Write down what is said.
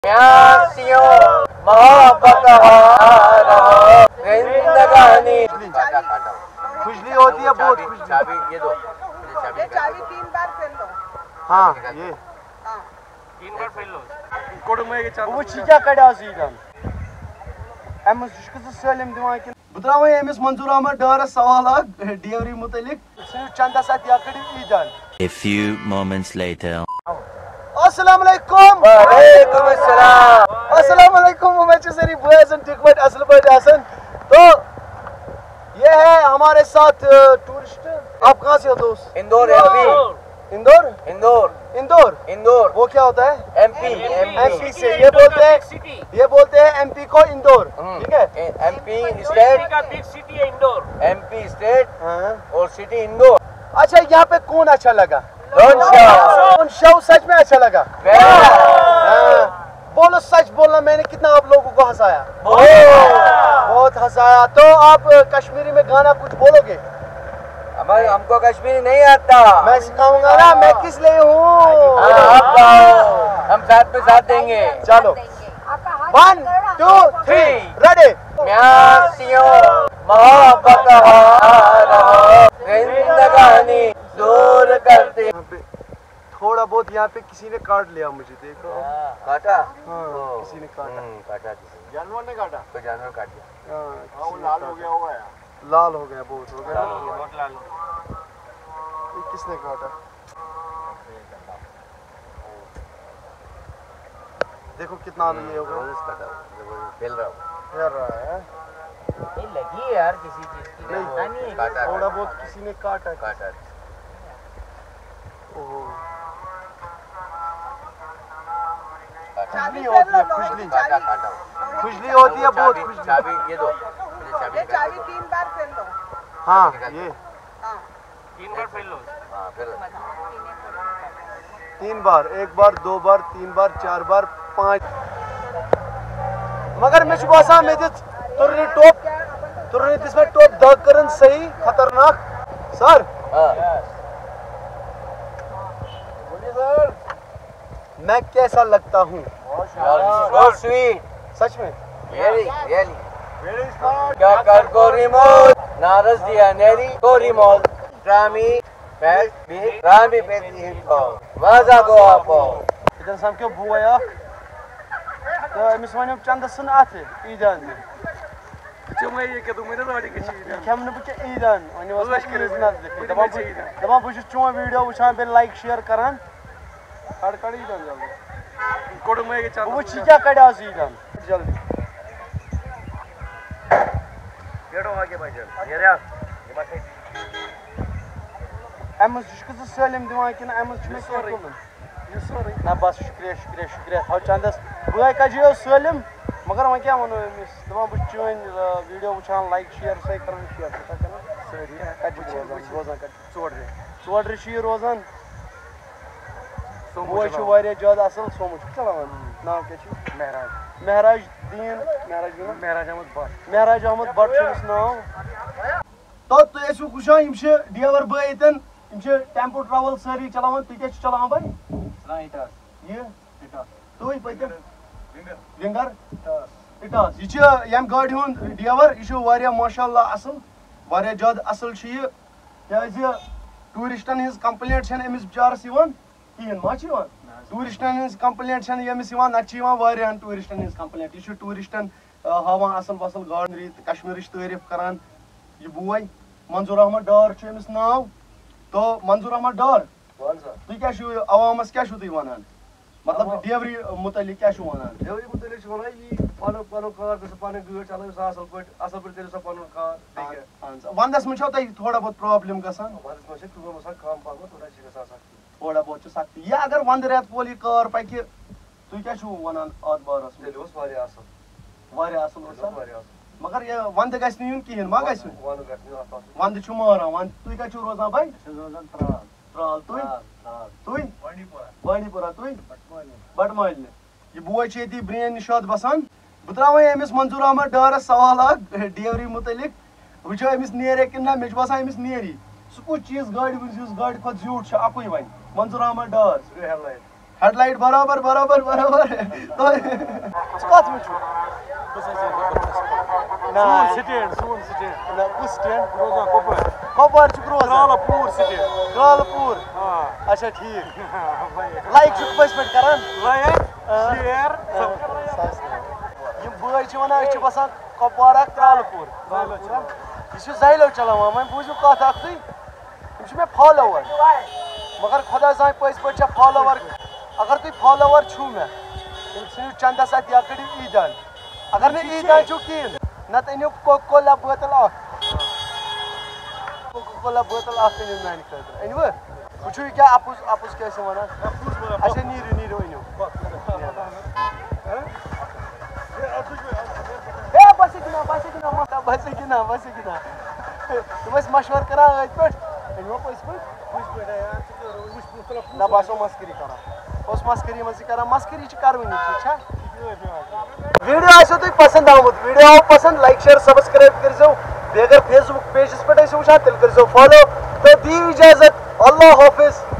खुजली होती है बहुत खुजली। चाबी ये दो, ये चाबी 3 बार फेर लो। हाँ ये 3 बार फेर लो। वो क्या कड़ा सीधन अमस सलम दिवान कि बह त्रा अमिस मंजूर अहमद डारस सवाल डिलीवरी मुतलिक चंदा सत ईदान। A few moments later. अस्सलाम वालेकुम। वालेकुम अस्सलाम। अस्सलाम वालेकुम। मैं सारी बहसन ठीक बट असल बट हसन। तो ये है हमारे साथ टूरिस्ट। आप कहाँ से हो दोस्त? इंदौर एमपी। इंदौर इंदौर इंदौर इंदौर वो क्या होता है? एमपी एमपी से ये बोलते हैं एमपी को इंदौर। ठीक है एमपी स्टेट का बिग सिटी है इंदौर। एमपी स्टेट हाँ। और सिटी इंदौर। अच्छा यहाँ पे कौन अच्छा लगा? कौन शो सच में अच्छा लगा? हाँ। बोलो सच बोलना मैंने कितना आप लोगों को हंसाया? बहुत हंसाया। तो आप कश्मीरी में गाना कुछ बोलोगे? हमको कश्मीरी नहीं आता। मैं सिखाऊंगा ना। मैं किस लिए हूँ? आप गाओ, हम साथ में साथ देंगे। चलो 1 2 3 रेडी। मोहब्बत जिंदगानी दूर करते। थोड़ा बहुत यहाँ पे किसी ने काट लिया मुझे। देखो काटा। हाँ किसी ने काटा। काटा जानवर ने काटा। कोई जानवर काट दिया। हाँ वो लाल हो गया होगा यार। लाल हो गया बहुत हो गया। बहुत लाल। ये किसने काटा? देखो कितना ये हो गया। फैल रहा है ये लगी है यार किसी चीज की। नहीं, पता नहीं है। काटा। थोड़ा बहुत किसी ने काटा। काटा। ओहो चाबी खुजली होती है फेर लो। खुजली। काटा काटा। खुजली होती है बहुत खुजली। चाबी ये दो, ये चाबी 3 बार फेर लो। हाँ ये 3 बार फेर लो। हाँ फिर 3 बार 1 बार 2 बार 3 बार 4 बार 5 मगर मैं बसान मे तुरनी टोप तुरनी दिस टोप दग करन सही खतरनाक सर। बोलिए सर मैं कैसा लगता हूँ? so sweet, सच में really क्या कर गोरीमोल नारस दिया नेरी गोरीमोल रामी पैस भी रामी पे हिंदो वाजा गो आपो इधर सम क्यों बुआ तो अमिस वन चंदसन अत ईदान खेमन बह ईदान दपान बह चोन वीडियो वुचान बे लाइक शेयर करान कड़ ईदान जल्दी वो क्या कड़ा ईदान जल्दी अमस सलम दिवान कि ना बस शुक्रिया शुक्रिया शुक्रिया थो चंदस बुआ कजी सलम मगर वह क्या वनो अमिस दपान बह चोन वीडियो वुचान लाइक शेयर से करान शेयर रोजान रोजान वो ज्यादा असल सोमो चलान नाम क्या महराज दीन महराज अहमद भट्ट नाम। तो तुम वुचान ड्राइवर बे टेम्पो ट्रैवल सारी चलान तुम क्या चलान भाई ये तुम पतम विंगर इटास यह गाड़ी हूँ ड्राइवर यह माशाअल्लाह असल वारिया ज्यादा असल क्या टूरिस्टन हज कंप्लेंट अमिस बिचारस कहें मा टूरिस्टन हज कंप्लेंट यमिस नहान टूरिस्टन हज कंप्लेंट यह टूरिस्टन हावान असल वसल गाड़ी कश्मीर तारीफ करान यह बॉय मंजूर अहमद डार अमिस नाव। तो मंजूर अहमद डार तुम क्या अवामस क्या वन मतलब डिलीवरी मुतलिक क्या वन डिलीवरी मुतलिक वन पन कार गो पन गाड़ी चलो असल पे तेल पन कार वंदस मे थोड़ा बहुत प्रॉब्लम गसान वंदस मे कम कम पहम थोड़ा बहुत सख्ती या अगर वंद रेत कोल यह कार पकि तुम क्या वन अत बारस मगर यह वंद गि कहें मा गि वंद मारान वंद तुम क्या रोजान भाई त्राल तुम बांडीपुरा तुम बटमालि यह बॉय ब्रेन निशाद बसान बह त्रा अमिस मंजूर अहमद डारस सवाल डिलीवरी मुतलिक वो अमिस नेरे कि ना मे बसान अमिस नेरी सह कुछ चीज गाड़ी गाड़ी खुद ज्यूट अकुई वन मंजूर अहमद डार ہیڈ لائٹ برابر برابر برابر کت میں چھو کپوار روزان کرالپور اچھا ٹھیک لائک پٔزۍ پٲٹھۍ کران یم بٲے چھِ ونان أسۍ چھِ بسان کپوارہ کرالپور یہ چھُ زیلو چلاوان وۄنۍ بوٗزِو کتھ اکھ تُہۍ یِم چھِ مےٚ فالوور مگر خۄدا زانہِ پٔزۍ پٲٹھۍ چھا فالوور اگر تُہۍ فالوور چھُو مےٚ تیٚلہِ ژھٕنِو چندس اتھ یا کٔڑِو عیٖدان اگر نہٕ عیٖدان چھُو کِہیٖنۍ نتہٕ أنِو کوکا کولا بٲتل اکھ کوکا کولا بٲتل اکھ أنِو میانہِ خٲطرٕ أنوٕ وٕچھِو یہِ کیٛاہ اپُز اپُز کیٛاہ چھِ ونان اچھا نیٖرِو نیٖرِو أنِو بس گِنٛدان تِم ٲسۍ مشورٕ کران أتھۍ پٲٹھۍ أنۍوا پٔزۍ پٲٹھۍ نہ بہٕ آسو مسکری کران اوس مسکری منٛزٕے کران مسکری چھِ کروٕنی ٹھیٖک چھا ویٖڈیو آسیو تۄہہِ پسنٛد آمُت ویٖڈیو آو پسنٛد لایک شیر سبسکرایب کٔرۍزیو بیٚیہِ اگر فیس بُک پیجَس پٮ۪ٹھ ٲسِو وٕچھان تیٚلہِ کٔرۍزیو فالو تہٕ دِیِو اِجازت اللہ حافظ